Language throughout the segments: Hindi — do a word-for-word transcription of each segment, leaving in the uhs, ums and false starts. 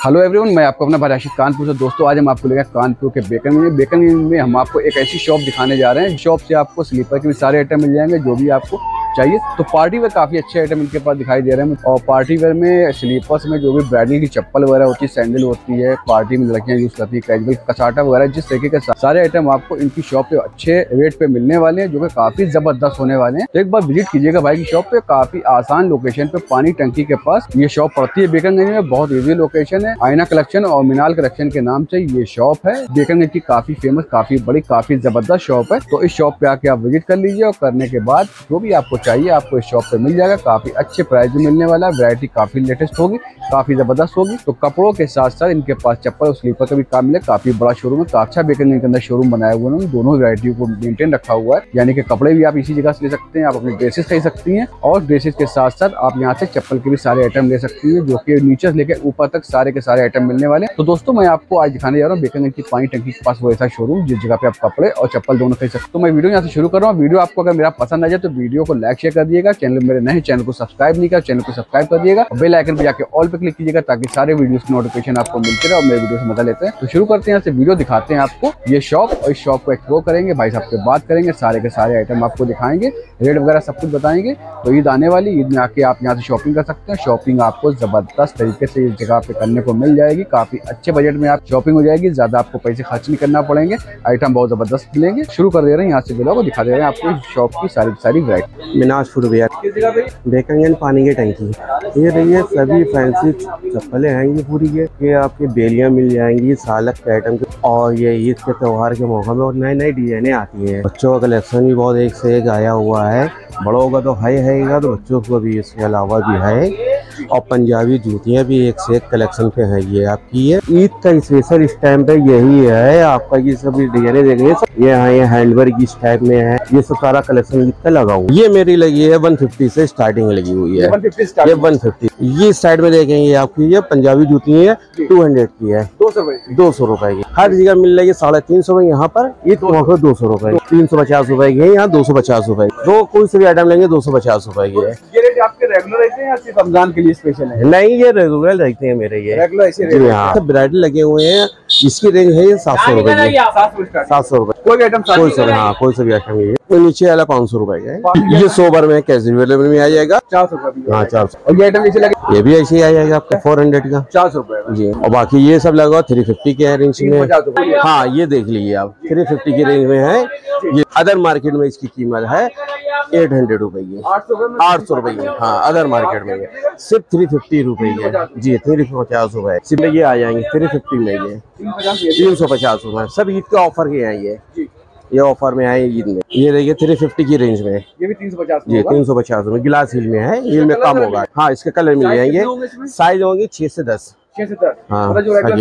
हेलो एवरीवन, मैं आपको अपना भाई राशिद कानपुर से। दोस्तों आज हम आपको लेकर कानपुर के बेकन में बेकन में हम आपको एक ऐसी शॉप दिखाने जा रहे हैं। शॉप से आपको स्लीपर के भी सारे आइटम मिल जाएंगे जो भी आपको चाहिए। तो पार्टी वेयर काफ़ी अच्छे आइटम इनके पास दिखाई दे रहे हैं। और पार्टी वेयर में स्लीपर्स में जो भी ब्राइडल की चप्पल वगैरह होती है, सैंडल होती है, पार्टी में लड़कियां यूज़ करती है, कैजुअल कसाटा वगैरह, जिस तरीके के सारे आइटम आपको इनकी शॉप पे अच्छे रेट पे मिलने वाले हैं, जो कि काफ़ी ज़बरदस्त होने वाले हैं। तो एक बार विजिट कीजिएगा भाई की शॉप पे। काफ़ी आसान लोकेशन पे पानी टंकी के पास ये शॉप पड़ती है बेकनगंज में। बहुत ईजी लोकेशन है। आईना कलेक्शन और मिनाल कलेक्शन के नाम से ये शॉप है। बेकनगंज की काफ़ी फेमस, काफ़ी बड़ी, काफ़ी ज़बरदस्त शॉप है। तो इस शॉप पे आके आप विजिट कर लीजिए और करने के बाद जो भी आपको चाहिए आपको इस शॉप पे मिल जाएगा। काफी अच्छे प्राइस में मिलने वाला है। वैरायटी काफी लेटेस्ट होगी, काफी जबरदस्त होगी। तो कपड़ों के साथ साथ इनके पास चप्पल और स्लीपर का भी काम मिले। काफी बड़ा शोरूम है, काफी अच्छा बेकनगंज के अंदर शोरूम बनाया हुआ है। दोनों वैरायटी को मेंटेन रखा हुआ है, यानी कि कपड़े भी आप इसी जगह से ले सकते हैं। आप अपने ड्रेसेस खरीद सकती हैं और ड्रेसेस के साथ साथ आप यहाँ से चप्पल के भी सारे आइटम ले सकती हैं, जो कि नीचे से लेकर ऊपर तक सारे के सारे आइटम मिलने वाले हैं। तो दोस्तों मैं आपको आज दिखाने जा रहा हूँ बेकनगंज की पानी टंकी के पास वो ऐसा शोरूम जिस जगह पे आप कपड़े और चप्पल दोनों खरीद सकते। तो मैं वीडियो यहाँ से शुरू कर रहा हूँ। वीडियो आपको अगर मेरा पसंद आ जाए तो वीडियो को लाइक शेयर कर दिएगा। चैनल मेरे नए चैनल को सब्सक्राइब नहीं कर, चैनल को सब्सक्राइब कर दिएगा। बेल आइकन पे जाके ऑल पे क्लिक कीजिएगा ताकि सारे वीडियोस की नोटिफिकेशन आपको मिलते रहे और मेरे वीडियो से मजा लेते हैं। तो शुरू करते हैं, यहाँ से वीडियो दिखाते हैं आपको ये शॉप, और इस शॉप को एक्सप्लोर करेंगे, भाई साहब से बात करेंगे, सारे के सारे आइटम आपको दिखाएंगे, रेट वगैरह सब कुछ बताएंगे। तो ईद आने वाली, ईद में आके आप यहाँ से शॉपिंग कर सकते हैं। शॉपिंग आपको जबरदस्त तरीके से इस जगह पे करने को मिल जाएगी। काफी अच्छे बजट में आप शॉपिंग हो जाएगी, ज्यादा आपको पैसे खर्च नहीं करना पड़ेंगे, आइटम बहुत जबरदस्त मिलेंगे। शुरू कर दे रहे हैं यहाँ से, वीडियो को दिखा दे रहे हैं आपको शॉप की सारी सारी वैरायटी। मिनाज फुटवेयर बेकनगंज पानी की टंकी। ये रही है सभी फैंसी चप्पलें आएंगी पूरी के। ये आपकी बेलियां मिल जाएंगी सालक के आइटम के। और ये ईद के त्योहार के मौका में और नई नई डिजाइने आती है। बच्चों का कलेक्शन भी बहुत एक से एक आया हुआ है। बड़ों का तो है हैगा, तो बच्चों को भी इसके अलावा भी है। और पंजाबी जूतियाँ भी एक से एक कलेक्शन पे है। ये आपकी ये ईद का स्पेशल इस टाइम पे यही है आपका। ये सभी डिजाइने देख रहे हैं, ये हाँ ये हैंडवर्क इस टाइप में है। ये सब सारा कलेक्शन ईद का लगा हुआ। ये मेरी लगी है वन फिफ्टी से स्टार्टिंग लगी हुई है। ये वन फिफ्टी। ये साइड में देखेंगे आपकी ये पंजाबी जूती है, टू हंड्रेड की है, दो सौ रुपए दो सौ रुपए की। हर जगह मिल रही है साढ़े तीन सौ रुपए यहाँ पर, ईद मौके दो सौ रुपए, तीन सौ पचास रुपए की है, यहाँ दो सौ पचास रुपए। तो कोई से भी आइटम लेंगे दो सौ पचास रुपए की है। ये रेट आपके रेगुलर रहते हैं या सिर्फ रमजान के लिए स्पेशल है? नहीं, ये रेगुलर रहते हैं मेरे। ये रेगुलर ऐसे जी हाँ, ब्राइडल लगे हुए हैं। इसकी रेंज है सात सौ रुपए की, सात सौ रुपए कोई आइटम, कोई सा हाँ कोई सा भी आइटम। ये तो नीचे वाला पाँच सौ रुपए का है। ये सोबर में कैजुअल में आ जाएगा चार सौ रुपए। हाँ चार सौ। और ये आइटम जैसे लगे ये भी ऐसे ही आ जाएगा आपका फोर हंड्रेड का, चार सौ रुपए जी। और बाकी ये सब लगा थ्री फिफ्टी के रेंज में। हाँ ये देख लीजिए आप, थ्री फिफ्टी की रेंज में है। ये अदर मार्केट में इसकी कीमत है एट हंड्रेड रुपए की, आठ सौ रुपए की। हाँ अदर मार्केट में ये सिर्फ थ्री फिफ्टी रुपए है जी, थ्री पचास रुपए सिर्फ ये आ जाएंगे थ्री फिफ्टी में। ये तीन सौ पचास रुपए सब ईद के ऑफर के हैं। ये ये ऑफर में आए ईद में। ये देखिए थ्री फिफ्टी की रेंज में, ये भी तीन सौ पचास जी, तीन सौ पचास रुपए। गिलास हिल में है, हिल में कम होगा। हाँ इसके कलर मिल जाएंगे, साइज होंगे छह से दस। हाँ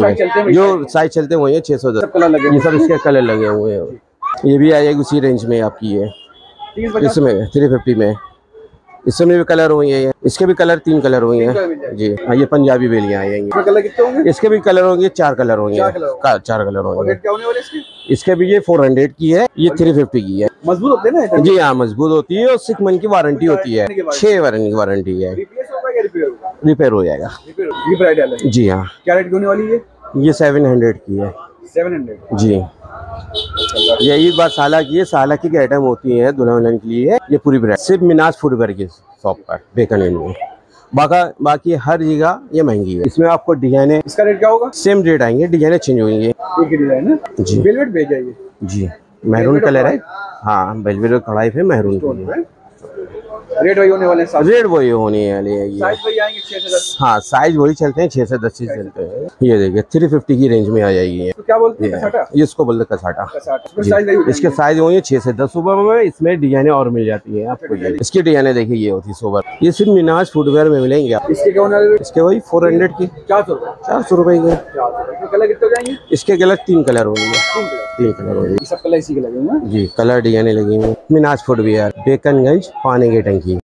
जो साइज चलते हुए छह सौ दस, ये सब इसके कलर लगे हुए हैं। ये भी आ जाएगी उसी रेंज में आपकी है, इसमें थ्री फिफ्टी में। इसमें भी कलर हुई है, इसके भी कलर तीन कलर हुई है जी। हाँ ये पंजाबी बेलियां आएंगी, इसके भी कलर होंगे, चार कलर होंगे, चार कलर होंगे। इसके भी ये फोर हंड्रेड की है, ये थ्री फिफ्टी की है। मजबूत होते हैं ना जी हाँ, मजबूत होती है और सिक्स मंथ की वारंटी होती है, छह वारंटी की वारंटी है। रिपेयर हो जाएगा जी हाँ। क्या रेट होने वाली है? ये सेवन हंड्रेड की है, सेवन हंड्रेड जी। यही बात साला की है, साला की आइटम होती है दुल्हन वुल्हन के लिए। ये पूरी ब्रांड सिर्फ मिनाज फुटवेयर की शॉप पर बेकनगंज में। बाका बाकी हर जगह ये महंगी है। इसमें आपको डिजाइने, इसका रेट क्या होगा? सेम रेट आएंगे, डिजाइने चेंज होंगे। एक ही डिजाइन है जी, वेलवेट भेज जाइए जी। मैरून कलर है, हाँ वेलवेट कढ़ाई पे मैरून कलर। रेट वही होने वाले हैं, रेट वही होने वाले हैं। ये साइज वही आएंगे छह से दस। हाँ साइज वही चलते हैं, छह से दस चीज चलते हैं। ये देखिए थ्री फिफ्टी की रेंज में आ जाएगी। तो क्या बोलते हैं कसाटा? ये इसको बोलते हैं कसाटा। कसाटा इसके साइज होंगे छह से दस रुपए में। इसमें डिजाइने और मिल जाती है आपको। इसकी डिजाइने देखिए ये होती है सोबर। ये सिर्फ मिनाज फुटवेयर में मिलेंगे। इसके इसके वही फोर हंड्रेड की, चार सौ चार सौ रुपए के। कलर कितने जाएंगे? इसके कलर तीन कलर होंगे, तीन कलर होंगे। सब कलर इसी के लगे होंगे जी, कलर डिजाइने लगी हुई। मिनाज फुटवेयर बेकनगंज पानी की टंकी।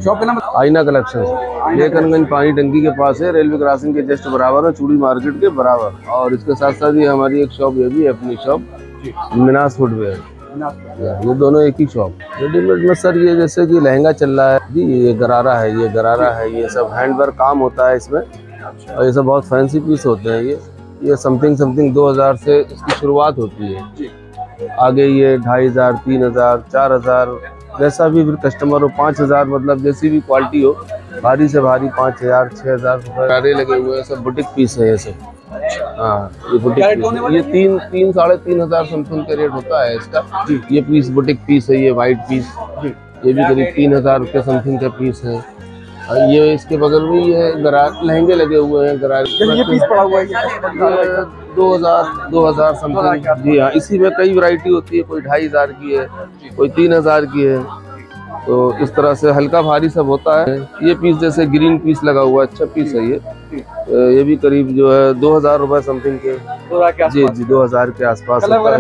शॉप का नाम आईना कलेक्शन, लेकनगंज पानी टंकी के पास है, रेलवे क्रॉसिंग के जस्ट बराबर है, चूड़ी मार्केट के बराबर। और इसके साथ साथ ये हमारी एक शॉप ये भी है, अपनी शॉप मिनास फुटवेयर, ये दोनों एक ही शॉप। रेडीमेड में सर ये जैसे कि लहंगा चल रहा है जी, ये गरारा है, ये गरारा है, ये सब हैंडवर्क काम होता है इसमें, और ये सब बहुत फैंसी पीस होते हैं। ये ये समथिंग समथिंग दो हजार से इसकी शुरुआत होती है, आगे ये ढाई हजार तीन हजार चार हजार जैसा भी कस्टमर हो, पाँच हजार मतलब जैसी भी क्वालिटी हो, भारी से भारी पाँच हजार छः हजार रुपये लगे हुए हैं। सब बुटीक पीस है ये सब। हाँ, ये बुटीक पीस, ये तीन तीन साढ़े तीन हजार समथिंग का रेट होता है इसका। ये पीस बुटीक पीस है, ये वाइट पीस, ये भी करीब तीन हजार के समथिंग का पीस है। ये इसके बगल में ये गरार लहंगे लगे हुए हैं, गरार ये पीस पड़ा हुआ है दो हजार दो हजार समथिंग। जी हाँ, इसी में कई वैरायटी होती है, कोई ढाई हजार की है, कोई तीन हजार की है, तो इस तरह से हल्का भारी सब होता है। ये पीस जैसे ग्रीन पीस लगा हुआ है, अच्छा पीस है ये। ये भी करीब जो है दो हजार रुपए समथिंग के, जी जी दो हजार के आसपास।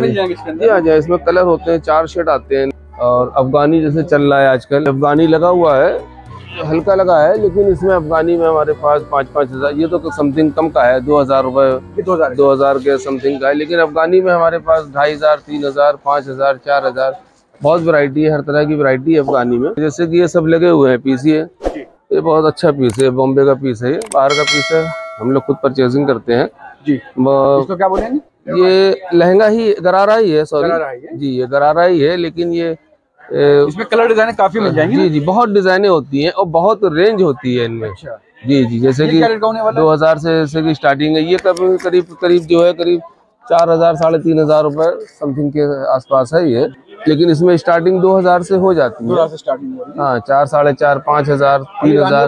जी हाँ जी, इसमें कलर होते हैं, चार शेड आते हैं। और अफगानी जैसे चल रहा है आजकल, अफगानी लगा हुआ है, हल्का लगा है, लेकिन इसमें अफगानी में हमारे पास पाँच पाँच हजार, ये तो समथिंग कम का है, दो हजार रुपए दो हजार के समथिंग का है। लेकिन अफगानी में हमारे पास ढाई हजार तीन हजार पाँच हजार चार हजार बहुत वैरायटी है, हर तरह की वैरायटी है अफगानी में। जैसे कि ये सब लगे हुए हैं पीस, ये ये बहुत अच्छा पीस है, बॉम्बे का पीस है, ये बाहर का पीस है, हम लोग खुद परचेजिंग करते हैं जी। इसको क्या बोलेंगे? ये लहंगा ही गरारा ही है, सॉरी जी, ये गरारा ही है, लेकिन ये इसमें कलर डिजाइन काफी मिल जाएंगे। जी जी, बहुत डिजाइनें होती हैं और बहुत रेंज होती है इनमें। अच्छा। जी जी, जैसे कि दो हजार से जैसे कि स्टार्टिंग है, ये करीब करीब करीब जो है करीब चार हजार साढ़े तीन हजार रुपए समथिंग के आसपास है ये। लेकिन इसमें स्टार्टिंग दो हजार से हो जाती है, हाँ, चार साढ़े चार पाँच हजार तीन हजार।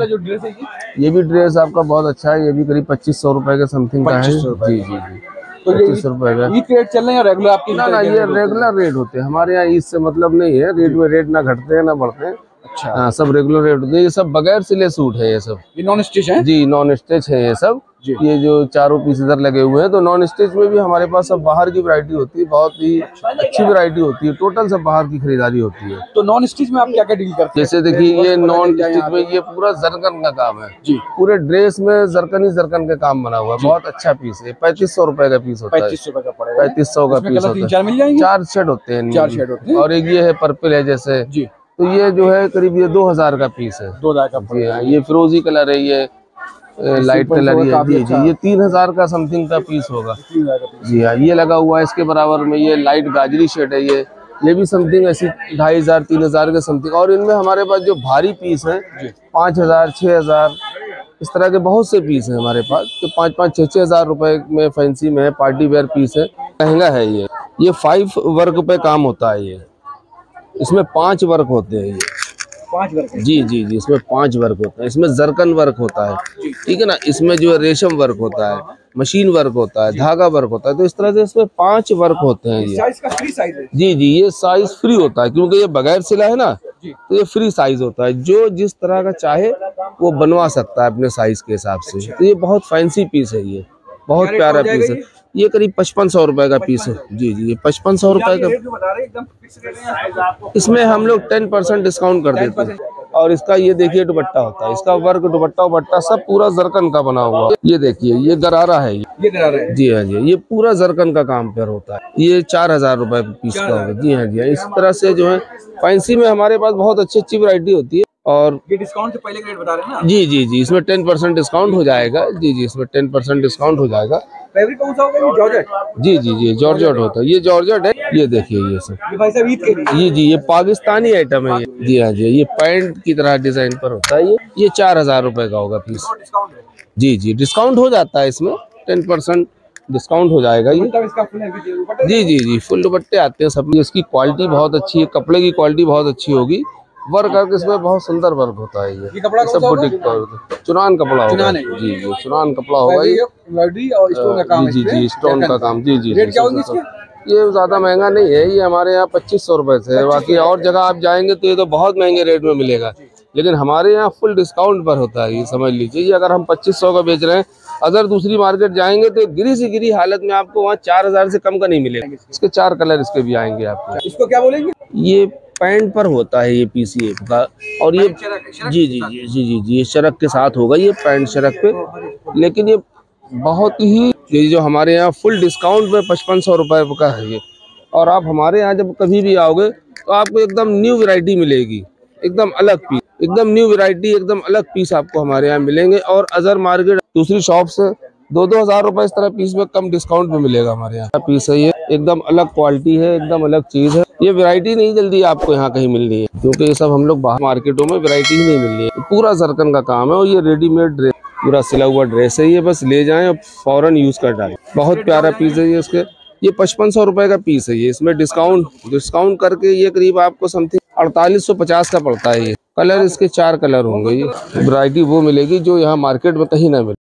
ये भी ड्रेस आपका बहुत अच्छा है, ये भी करीब पच्चीस सौ रुपए के समथिंग का है। जी जी जी, पच्चीस सौ रुपए का। ईद रेट चल रहे हैं रेगुलर आपकी? ना ना, ये रेगुलर रेट होते हैं हमारे यहाँ, इससे मतलब नहीं है, रेट में रेट ना घटते हैं ना बढ़ते हैं। अच्छा। हाँ, सब रेगुलर रेट होते हैं। ये सब बगैर सिले सूट है, ये सब ये नॉन स्टिच है जी, नॉन स्टिच है ये सब। ये जो चारों पीस इधर लगे हुए हैं, तो नॉन स्टिच में भी हमारे पास सब बाहर की वैरायटी होती है, बहुत ही अच्छी वैरायटी होती है, टोटल सब बाहर की खरीदारी होती है। तो नॉन स्टिच में आप क्या क्या डील करते हैं? जैसे देखिए, ये नॉन स्टिच में ये पूरा जरकन का काम है जी, पूरे ड्रेस में जरकन ही जरकन का काम बना हुआ है, बहुत अच्छा पीस है। पैंतीस सौ रुपए का पीस होता है, पैंतीस सौ का पैंतीस सौ का पीस होता है। चार शेड होते हैं, चार शेड होते हैं। और एक ये है पर्पल है जैसे जी, तो ये जो है करीब ये दो हजार का पीस है, दो हजार का। ये फिरोजी कलर है, ये लाइट कलर है जी जी, ये तीन हजार का समथिंग का पीस होगा जी हाँ। ये लगा हुआ है इसके बराबर में, ये लाइट गाजरी शेड है, ये ये भी समथिंग ऐसी ढाई हजार तीन हजार के समथिंग। और इनमें हमारे पास जो भारी पीस है पाँच हजार छः हजार इस तरह के बहुत से पीस है हमारे पास, तो पाँच पाँच छः छः हजार रुपए में फैंसी में है, पार्टी वेयर पीस है, महंगा है ये। ये फाइव वर्क पे काम होता है, ये इसमें पांच वर्क होते हैं, ये पांच वर्क जी जी जी, इसमें पांच वर्क होता है। इसमें जरकन वर्क होता है, ठीक है ना, इसमें जो है रेशम वर्क होता है, मशीन वर्क होता है, धागा वर्क होता है, तो इस तरह से इसमें पांच वर्क होते हैं। ये साइज का फ्री साइज है जी जी, ये साइज फ्री होता है, क्योंकि ये बगैर सिला है ना, तो ये फ्री साइज होता है, जो जिस तरह का चाहे वो बनवा सकता है अपने साइज के हिसाब से। तो ये बहुत फैंसी पीस है, ये बहुत प्यारा पीस है। ये करीब पचपन सौ रुपए का पीस है जी जी, ये पचपन सौ रुपए का। इसमें हम लोग टेन परसेंट डिस्काउंट कर देते हैं। और इसका ये देखिए दुपट्टा होता है, इसका वर्क दुपट्टा दुपट्टा सब पूरा जरकन का बना हुआ। ये देखिए, ये गरारा है, ये गरारा है जी हाँ जी, ये पूरा जरकन का काम पर होता है। ये चार हजार रुपए पीस का होगा जी हाँ जी। इस तरह से जो है फैंसी में हमारे पास बहुत अच्छी अच्छी वैरायटी होती है। और ये डिस्काउंट से पहले रेट बता रहे हैं ना जी जी जी, इसमें टेन परसेंट डिस्काउंट हो जाएगा जी जी, इसमें टेन परसेंट डिस्काउंट हो जाएगा। फैब्रिक कौन सा होगा? ये जॉर्जेट जी जी जी, जॉर्जेट होता है, ये जॉर्जेट है। ये देखिए, ये सब ये भाई साहब ईद के लिए जी जी, ये पाकिस्तानी आइटम है ये जी हाँ जी, ये पैंट की तरह डिजाइन पर होता है। ये ये चार हजार रुपए का होगा पीस जी जी, डिस्काउंट हो जाता है, इसमें टेन परसेंट डिस्काउंट हो जाएगा ये जी जी जी। फुल दुपट्टे आते हैं सब, इसकी क्वालिटी बहुत अच्छी है, कपड़े की क्वालिटी बहुत अच्छी होगी, वर्क करके इसमें बहुत सुंदर वर्क होता है। ये, ये कपड़ा सब बुटीक का चुनान कपड़ा होगा जी जी, चुनान कपड़ा होगा ये, और स्टोन का काम जी जी, स्टोन का काम जी जी। रेट क्या होगा इसके? ये ज्यादा महंगा नहीं है, ये हमारे यहाँ पच्चीस सौ रुपए से है। बाकी और जगह आप जाएंगे तो ये तो बहुत महंगे रेट में मिलेगा, लेकिन हमारे यहाँ फुल डिस्काउंट पर होता है। ये समझ लीजिए, ये अगर हम पच्चीस सौ का बेच रहे हैं, अगर दूसरी मार्केट जाएंगे तो गिरी से गिरी हालत में आपको वहाँ चार हजार से कम का नहीं मिलेगा। इसके चार कलर इसके भी आएंगे आपको। इसको क्या बोलेंगे? ये पैंट पर होता है ये पीसीएफ का, और ये जी जी जी जी जी जी ये शरक के साथ होगा, ये पैंट शरक पे। लेकिन ये बहुत ही, ये जो हमारे यहाँ फुल डिस्काउंट पे पचपन सौ रुपये का है ये। और आप हमारे यहाँ जब कभी भी आओगे तो आपको एकदम न्यू वैरायटी मिलेगी, एकदम अलग पीस, एकदम न्यू वैरायटी, एकदम अलग पीस आपको हमारे यहाँ मिलेंगे। और अदर मार्केट दूसरी शॉप से दो दो हजार रुपए इस तरह पीस में कम डिस्काउंट में मिलेगा हमारे यहाँ। पीस है ये, एकदम अलग क्वालिटी है, एकदम अलग चीज है। ये वैरायटी नहीं जल्दी आपको यहाँ कहीं मिल रही है, क्योंकि ये सब हम लोग बाहर मार्केटों में वैरायटी ही नहीं मिल रही है। पूरा जरकन का काम है और ये रेडीमेड ड्रेस, पूरा सिला हुआ ड्रेस है ये, बस ले जाएं और फौरन यूज कर डालें। बहुत प्यारा पीस है ये। इसके ये पचपन सौ रुपए का पीस है ये। इसमें डिस्काउंट डिस्काउंट करके ये करीब आपको समथिंग अड़तालीस सौ पचास का पड़ता है ये। कलर इसके चार कलर होंगे। ये वैरायटी वो मिलेगी जो यहाँ मार्केट में कहीं ना मिले।